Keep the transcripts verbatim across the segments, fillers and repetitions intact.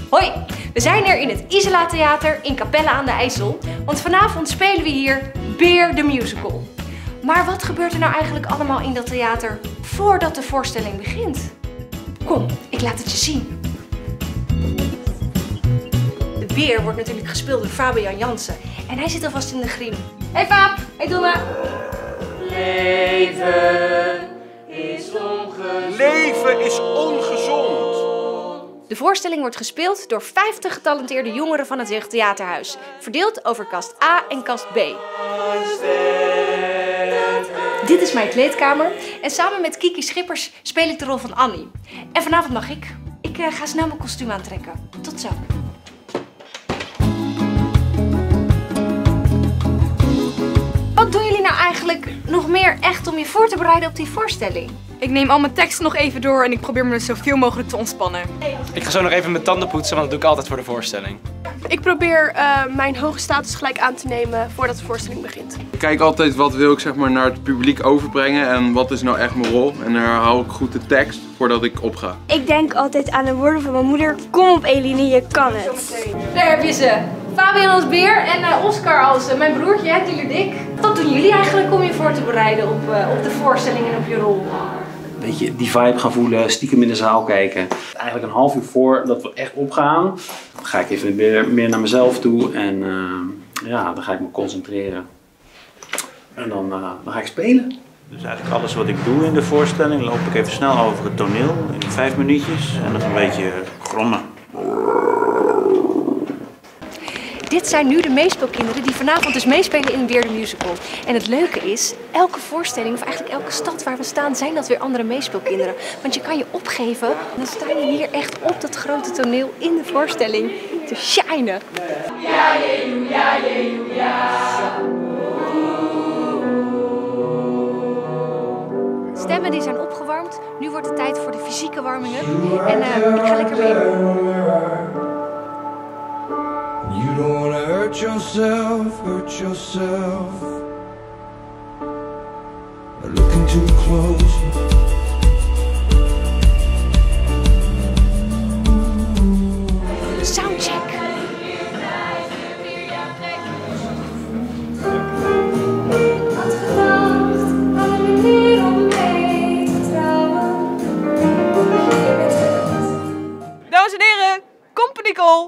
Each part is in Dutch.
Hoi, we zijn hier in het Isola Theater in Capelle aan de IJssel, want vanavond spelen we hier Beer the Musical. Maar wat gebeurt er nou eigenlijk allemaal in dat theater voordat de voorstelling begint? Kom, ik laat het je zien. De beer wordt natuurlijk gespeeld door Fabian Jansen en hij zit alvast in de griem. Hey Faap, hey Donna. Leven is ongezond. Leven is ongezond. De voorstelling wordt gespeeld door vijftig getalenteerde jongeren van het Jeugdtheaterhuis, verdeeld over kast A en kast B. Dit is mijn kleedkamer en samen met Kiki Schippers speel ik de rol van Annie. En vanavond mag ik. Ik uh, ga snel mijn kostuum aantrekken. Tot zo. Wat doen jullie nou eigenlijk nog meer echt om je voor te bereiden op die voorstelling? Ik neem al mijn teksten nog even door en ik probeer me er zoveel mogelijk te ontspannen. Ik ga zo nog even mijn tanden poetsen, want dat doe ik altijd voor de voorstelling. Ik probeer uh, mijn hoge status gelijk aan te nemen voordat de voorstelling begint. Ik kijk altijd wat wil ik zeg maar naar het publiek overbrengen en wat is nou echt mijn rol. En dan herhaal ik goed de tekst voordat ik opga. Ik denk altijd aan de woorden van mijn moeder. Kom op Eline, je kan het. Daar heb je ze. Fabian als beer en uh, Oscar als uh, mijn broertje, hè, Dik. Wat doen jullie eigenlijk om je voor te bereiden op, uh, op de voorstelling en op je rol? Een beetje die vibe gaan voelen, stiekem in de zaal kijken. Eigenlijk een half uur voor dat we echt opgaan, ga ik even meer, meer naar mezelf toe en uh, ja, dan ga ik me concentreren. En dan, uh, dan ga ik spelen. Dus eigenlijk alles wat ik doe in de voorstelling loop ik even snel over het toneel in vijf minuutjes en nog een beetje grommen. Dit zijn nu de meespeelkinderen die vanavond dus meespelen in Beer the Musical. En het leuke is, elke voorstelling, of eigenlijk elke stad waar we staan, zijn dat weer andere meespeelkinderen. Want je kan je opgeven en dan sta je hier echt op dat grote toneel in de voorstelling te shinen. Ja, jejoe, ja, jejoe, ja. Stemmen die zijn opgewarmd. Nu wordt het tijd voor de fysieke warming-up. En uh, ik ga lekker mee. You don't wanna hurt yourself, hurt yourself by looking too close. Soundcheck. Dames en heren, Company Call!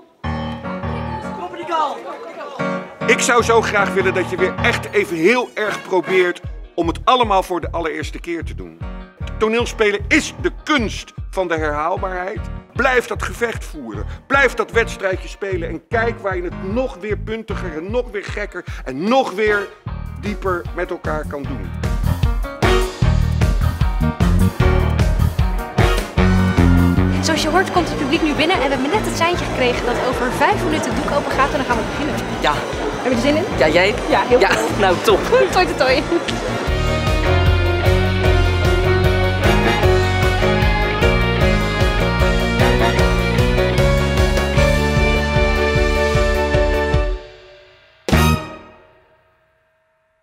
Ik zou zo graag willen dat je weer echt even heel erg probeert om het allemaal voor de allereerste keer te doen. Toneelspelen is de kunst van de herhaalbaarheid. Blijf dat gevecht voeren. Blijf dat wedstrijdje spelen en kijk waar je het nog weer puntiger en nog weer gekker en nog weer dieper met elkaar kan doen. Zoals je hoort komt het publiek nu binnen en we hebben net het seintje gekregen dat over vijf minuten het doek open gaat en dan gaan we beginnen. Ja. Heb je er zin in? Ja, jij? Ja, heel ja. veel. Nou, top. Toi toi toi.